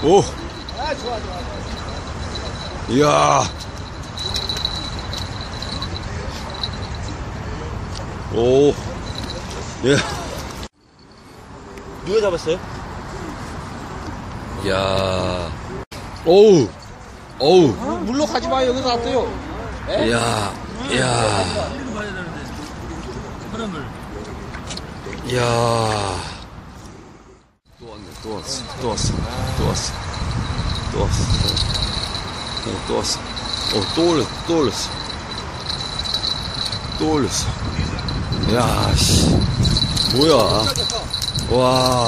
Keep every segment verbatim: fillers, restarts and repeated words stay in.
오. 이야. 오. 예. 누가 잡았어요? 이야. 오우. 오우. 물로 가지 마요. 여기서 놔둬요. 이야. 이야. 이야. 또 왔네. 또 왔어. 또 왔어. 또 왔어. 또 왔어. 어, 또 왔어. 어, 또 올렸어. 또 올렸어. 또 올렸어. 야, 씨. 뭐야. 와.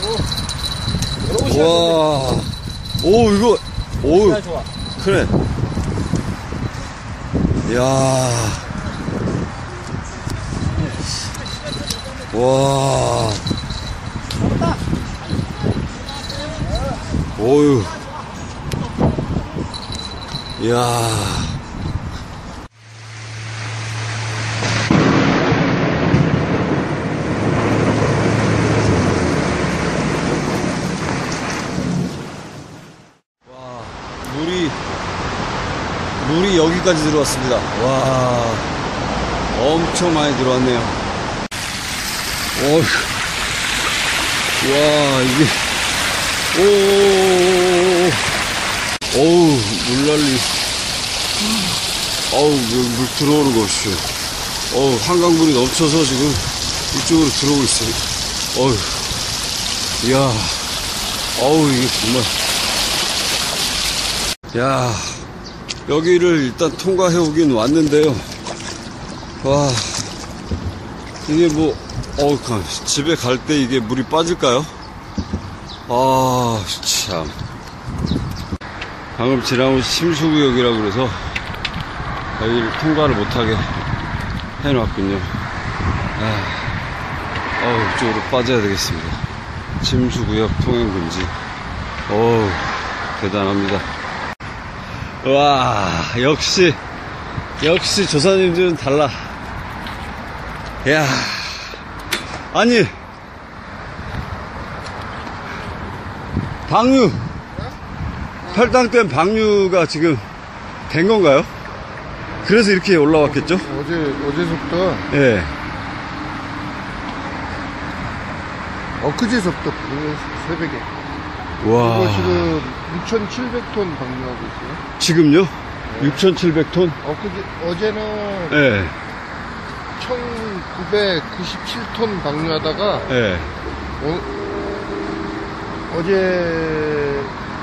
와. 오, 이거. 오. 그래. 야. 와. 오유. 이야. 물이, 물이 여기까지 들어왔습니다. 와, 엄청 많이 들어왔네요. 어휴, 와, 이게, 오, 어우, 물난리. 어우, 물 들어오는 거 없이. 어우, 한강물이 넘쳐서 지금 이쪽으로 들어오고 있어요. 어휴, 이야, 어우, 이게 정말. 야, 여기를 일단 통과해 오긴 왔는데요. 와, 이게 뭐, 어우, 집에 갈 때 이게 물이 빠질까요? 아, 참. 방금 지나온 심수구역이라고 그래서 여기를 통과를 못하게 해놨군요. 아, 어우, 이쪽으로 빠져야 되겠습니다. 심수구역 통행금지. 어우, 대단합니다. 와, 역시, 역시 조사님들은 달라. 야, 아니, 방류, 탈당된 방류가 지금 된 건가요? 그래서 이렇게 올라왔겠죠? 어제, 어제서부터, 예. 엊그제서부터 새벽에. 와. 이거 지금 육천칠백 톤 방류하고 있어요. 지금요? 네. 육천칠백 톤? 엊그제, 어제는 예. 천구백구십칠 톤 방류하다가, 예. 어, 어제,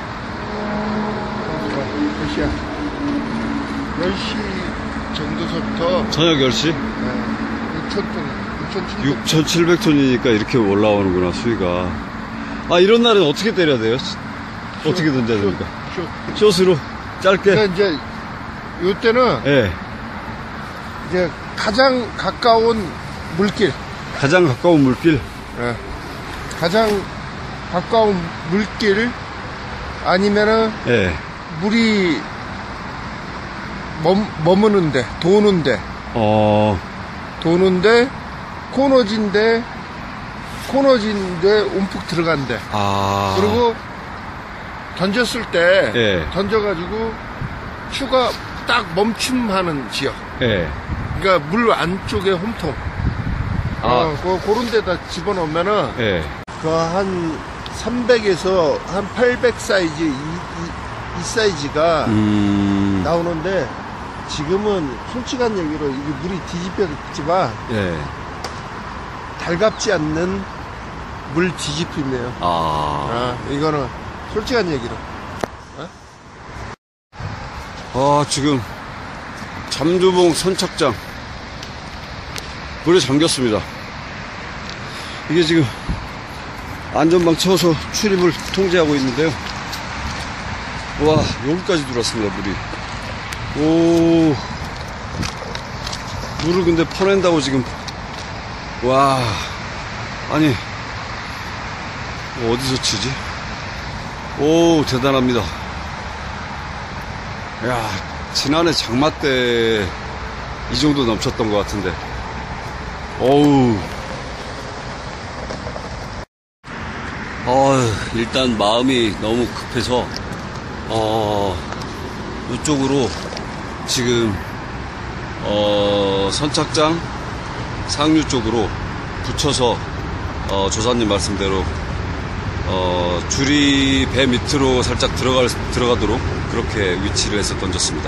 몇 시야? 열 시 정도서부터, 저녁 열 시? 네, 육천 톤, 육천칠백 톤. 육천칠백 톤이니까 이렇게 올라오는구나, 수위가. 아, 이런 날은 어떻게 때려야 돼요? 어떻게 던져야 됩니까? 숏. 숏으로? 짧게? 그러니까 이제, 요때는, 예. 이제 가장 가까운 물길, 가장 가까운 물길? 예. 가장 가까운 물길 아니면은 예. 물이 멈, 머무는데, 도는데, 어, 도는데, 코너진데, 코너진데 움푹 들어간대. 아. 그리고 던졌을 때, 예. 던져가지고 추가 딱 멈춤하는 지역. 예. 그러니까 물 안쪽에 홈통. 아. 어, 그, 그런 데다 집어넣으면은, 예. 그 한 삼백에서 한 팔백 사이즈, 이, 이, 이 사이즈가 음. 나오는데, 지금은 솔직한 얘기로 이게 물이 뒤집혔지만, 예. 달갑지 않는 물 뒤집힘이에요. 아. 아, 이거는 솔직한 얘기로. 아, 지금 잠두봉 선착장 물에 잠겼습니다. 이게 지금 안전망 쳐서 출입을 통제하고 있는데요. 와, 여기까지 들어왔습니다, 물이. 오, 물을 근데 퍼낸다고 지금. 와, 아니, 어디서 치지? 오, 대단합니다. 야, 지난해 장마 때 이 정도 넘쳤던 것 같은데. 어우. 어, 일단 마음이 너무 급해서, 어, 이쪽으로 지금, 어, 선착장 상류 쪽으로 붙여서, 어, 조사님 말씀대로, 어, 줄이 배 밑으로 살짝 들어갈, 들어가도록 그렇게 위치를 해서 던졌습니다.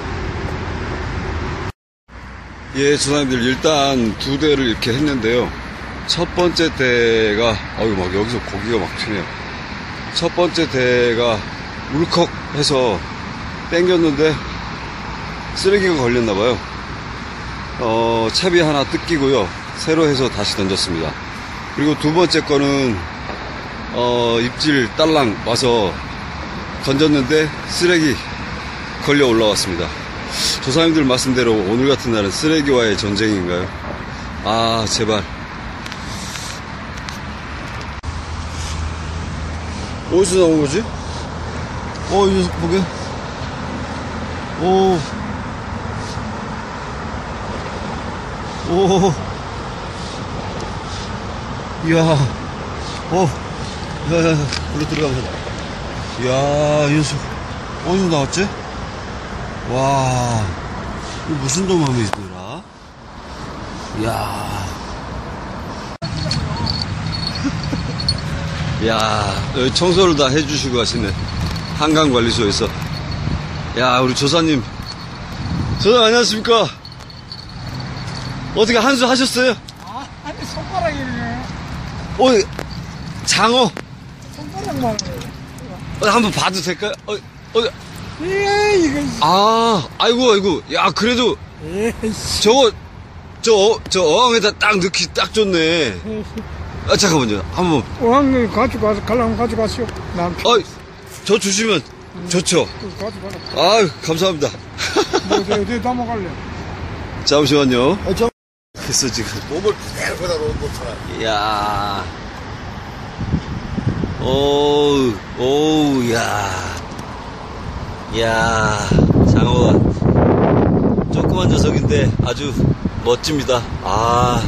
예, 조사님들, 일단 두 대를 이렇게 했는데요. 첫 번째 대가, 어유 막 여기서 고기가 막 튀네요. 첫 번째 대가 울컥 해서 땡겼는데 쓰레기가 걸렸나봐요. 어, 채비 하나 뜯기고요. 새로 해서 다시 던졌습니다. 그리고 두 번째 거는, 어, 입질 딸랑 와서 던졌는데 쓰레기 걸려 올라왔습니다. 조사님들 말씀대로 오늘 같은 날은 쓰레기와의 전쟁인가요? 아, 제발. 어디서 나온 거지? 어, 이 녀석 보게. 오. 오. 이야. 어. 야, 야, 야. 불러 들어가보자. 이야, 이 녀석. 어디서 나왔지? 와. 이거 무슨 도마뱀이 있더라? 이야. 야, 여기 청소를 다 해주시고 가시네. 한강관리소에서. 야, 우리 조사님. 조사님, 안녕하십니까? 어떻게 한수 하셨어요? 아, 아니, 손가락이네. 어, 장어. 손가락만. 어, 한번 봐도 될까요? 어, 어, 예, 이거. 아, 아이고, 아이고. 야, 그래도, 에이씨. 저거, 저, 어, 저 어항에다 딱 넣기 딱 좋네. 아, 잠깐만요. 한번. 어항을 가져가서, 가려면 가져가시오. 남편. 어, 저 주시면 좋죠. 가져가라. 아, 감사합니다. 뭐, 어디, 어디 넘어갈래? 잠시만요. 아, 저 그래서 지금. 몸을 그대로 거다 놓은 것처럼. 이야. 오우, 오우, 야. 이야, 장어가 조그만 녀석인데 아주 멋집니다. 아.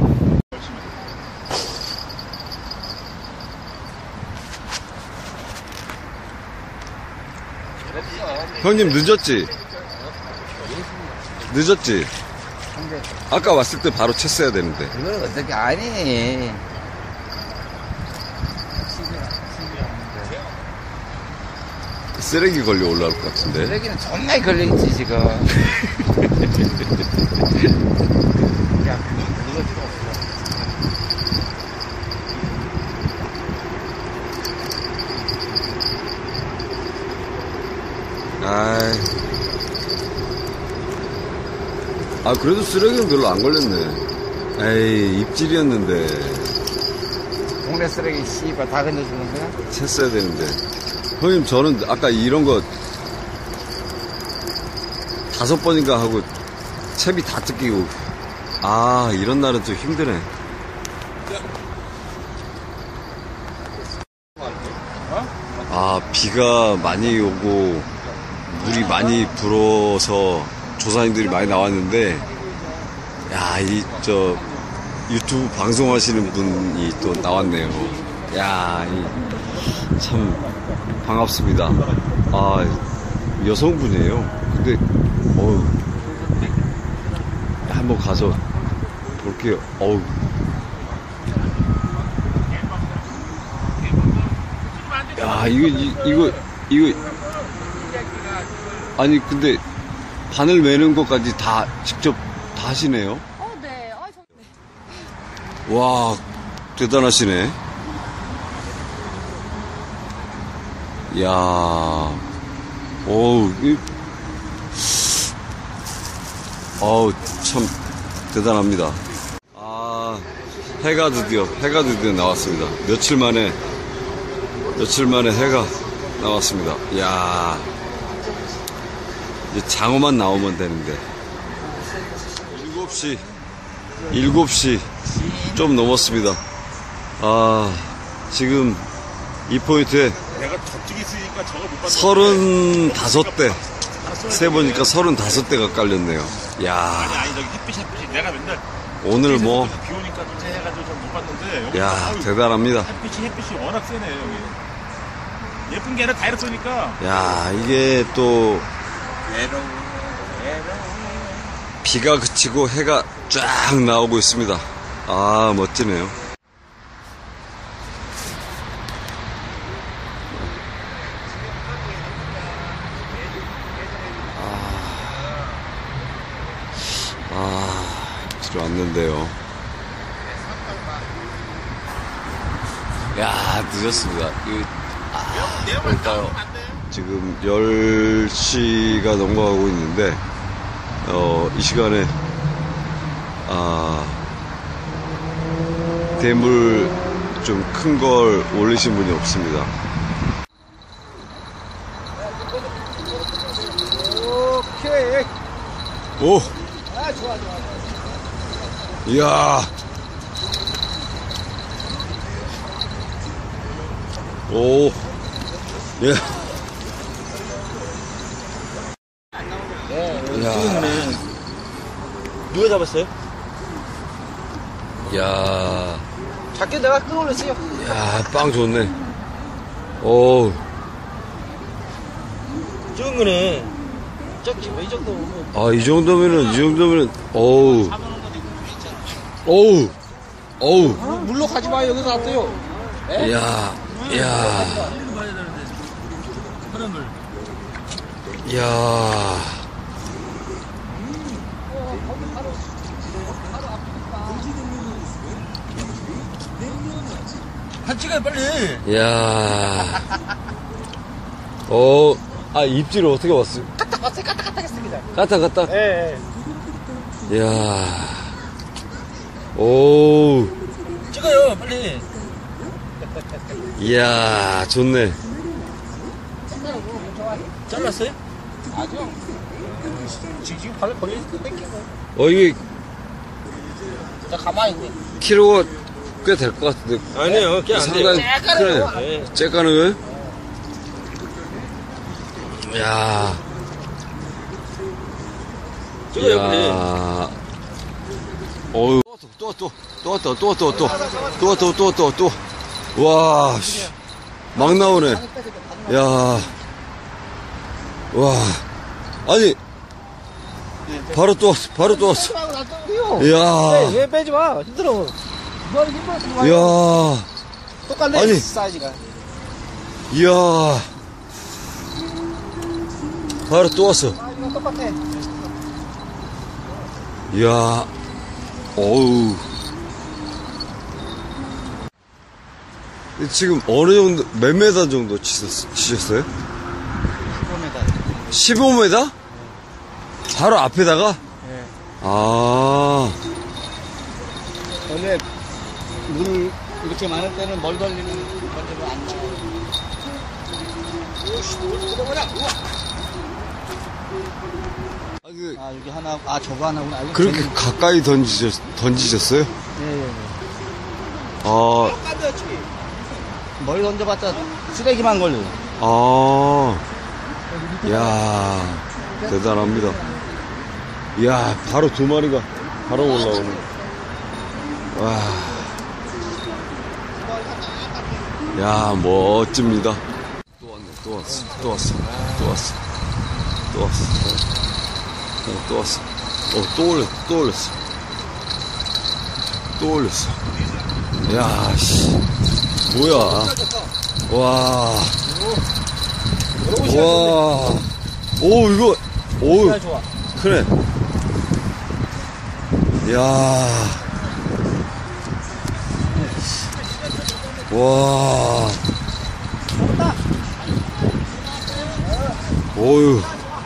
형님 늦었지? 늦었지? 아까 왔을 때 바로 쳤어야 되는데. 그걸 어떻게 아니. 쓰레기 걸려 올라올 것 같은데. 쓰레기는 존나 걸려있지, 지금. 야, 그거, 그거 필요 없어. 아이. 아, 그래도 쓰레기는 별로 안 걸렸네. 에이, 입질이었는데. 동네 쓰레기 씨발 다 건져주는 거야? 챘어야 되는데. 형님, 저는 아까 이런 거 다섯 번인가 하고 채비 다 뜯기고. 아, 이런 날은 좀 힘드네. 아, 비가 많이 오고 물이 많이 불어서 조사님들이 많이 나왔는데, 야, 이, 저, 유튜브 방송하시는 분이 또 나왔네요. 야, 이, 참, 반갑습니다. 아, 여성분이에요. 근데, 어우, 한번 가서 볼게요. 어우. 야, 이거, 이, 이거, 이거. 아니, 근데, 바늘 매는 것까지 다 직접 다 하시네요. 어, 네. 아, 저... 네. 와, 대단하시네. 이야, 어우, 이, 어우, 참, 대단합니다. 아, 해가 드디어, 해가 드디어 나왔습니다. 며칠 만에, 며칠 만에 해가 나왔습니다. 이야, 이제 장어만 나오면 되는데. 일곱 시, 일곱 시 좀 넘었습니다. 아, 지금 이 포인트에 내가 저쪽에 있으니까 저거 못 봤는데 서른다섯 대, 세보니까 서른다섯 대가 깔렸네요. 야, 아니 아니 저기 햇빛 햇빛이 내가 맨날 오늘 뭐, 비 오니까 좀 해가지고 좀 못 봤는데 여기 야, 아유, 대단합니다. 햇빛이 햇빛이 워낙 세네 여기. 예쁜 게 아니라 다이렉트 쏘니까 야, 이게 또, 외로워, 외로워. 비가 그치고 해가 쫙 나오고 있습니다. 아, 멋지네요. 아, 아, 들어왔는데요. 야, 늦었습니다. 이거, 아, 그럴까요? 지금 열 시가 넘어가고 있는데, 어, 이 시간에, 아, 대물 좀 큰 걸 올리신 분이 없습니다. 오케이. 오! 아, 좋아, 좋아. 이야! 오! 예. 야. 누가 잡았어요? 야. 작게 내가 끌어올렸어요. 야, 빵 좋네. 오. 적은 거네. 적지, 이 정도 오면. 아, 이 정도면은, 이 정도면은, 어우. 어우. 어우. 물로 가지 마요. 여기서 놔둬요. 야, 야. 야. 한 찍어요, 빨리. 야. 어, 아, 입질을 어떻게 왔어요? 까딱 왔어요. 까딱 까딱 했습니다. 까딱, 까딱. 예, 예. 야. 오. 찍어요, 빨리. 이야, 좋네. 잘랐어요? 아니요. 지금 발을 벌리 뺏긴 거예요. 어, 이게 자, 가만히 있네. 키로가 꽤 될 것 같은데. 아니에요, 그냥 안 돼요. 상당히 째까네요. 크네. 째까는 거예요? 야. 찍어요, 빨리. 야. 어휴. 또 왔다, 또 왔다, 또 왔다, 또 왔다, 또 왔다, 또 왔다, 또 왔다. 와, 씨. 막 나오네. 야. 와. 아니. 바로 또 왔어, 바로 또 왔어. 이야. 왜 빼지 마? 힘들어. 너 힘들어. 이야. 똑같네. 아니. 사이즈가. 이야. 바로 또 왔어. 아, 이거 똑같아. 이야. 어우. 지금 어느 정도, 몇 메다 정도 치셨, 치셨어요? 십오 메다? 바로 앞에다가? 네. 아. 원래 물 이렇게 많을 때는 멀 걸리는 건데도 안 나와요. 아, 그, 아, 여기 하나, 아, 저거 하나구나. 아, 그렇게 가까이 던지셨, 던지셨어요? 예, 예, 예. 아, 멀리 던져봤자 쓰레기만 걸려요. 아. 야 대단합니다. 이야, 바로 두 마리가 바로 올라오네. 와. 야, 멋집니다. 또 왔네, 또 왔어, 또 왔어, 또 왔어, 또 왔어, 어, 또 왔어. 어, 또 올렸어, 또 올렸어. 또 올렸어. 야, 씨. 뭐야. 와. 와. 오, 이거, 오, 좋아. 크네. 야. 와. 오유.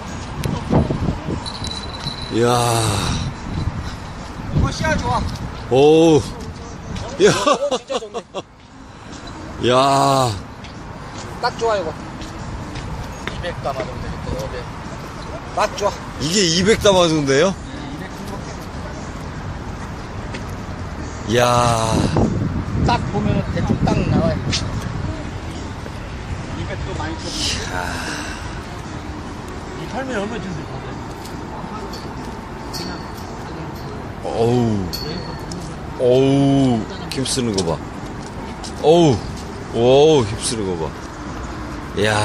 야. 이거 씨알 좋아. 오. 야. 진짜 좋네. 야. 딱 좋아, 이거. 이백 담아주면 되겠다, 이백. 딱 좋아. 이게 이백 담아준대요? 야. 딱 보면은 대충 딱 나와요. 이백도 많이 쳤는데. 이 팔면 얼마 준대? 어우, 어우, 힘쓰는 거 봐. 어우, 어우, 힘쓰는 거 봐. 이야.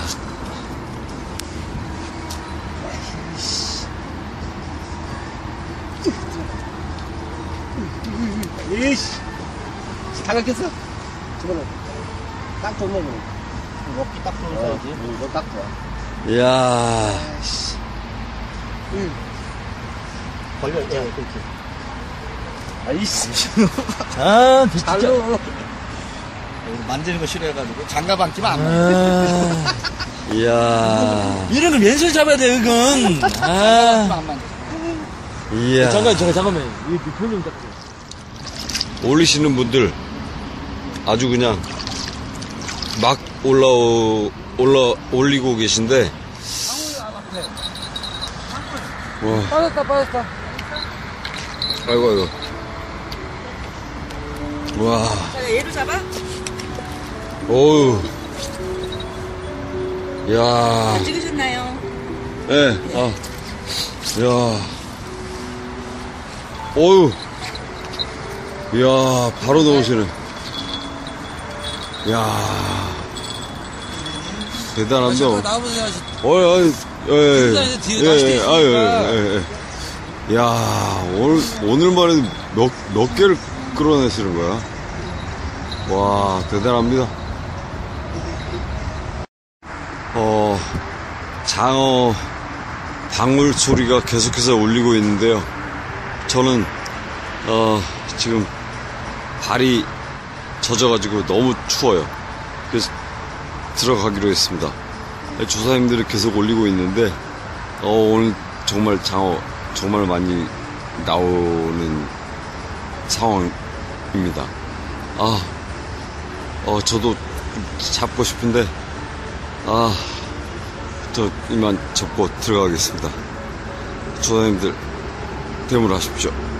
이씨. 타격했어? 저거는. 딱 좋네, 뭐. 먹기 딱 좋은 어, 사이즈. 이거 딱 좋아. 이야. 걸려, 야, 그렇게. 아이씨. 아, 진짜. 잘로. 만지는 거 싫어해가지고. 장갑 안 끼면 안 아. 만져. 이야. 이런 거 왼손 잡아야 돼, 이건. 아. 안 만져. 이야. 잠깐, 잠깐, 잠깐만. 이 표정 딱. 올리시는 분들 아주 그냥 막 올라오, 올라, 올리고 계신데. 와. 빠졌다, 빠졌다. 아이고, 아이고. 와. 자, 얘로 잡아? 어우. 야. 찍으셨나요? 예, 네, 아. 야. 어유. 이야, 바로 넣으시네. 이야. 대단합니다. 나와보세요. 어이, 아니, 예, 예, 뒤에 예, 낚싯대 예, 있으니까. 아유, 예, 예, 예. 야, 오늘, 오늘만에 몇, 몇 개를 끌어내시는 거야? 와, 대단합니다. 어, 장어 방울 소리가 계속해서 울리고 있는데요. 저는, 어, 지금 발이 젖어가지고 너무 추워요. 그래서 들어가기로 했습니다. 조사님들이 계속 올리고 있는데, 어, 오늘 정말 장어 정말 많이 나오는 상황입니다. 아, 어, 저도 잡고 싶은데, 아, 저 이만 접고 들어가겠습니다. 조사님들 대물하십시오.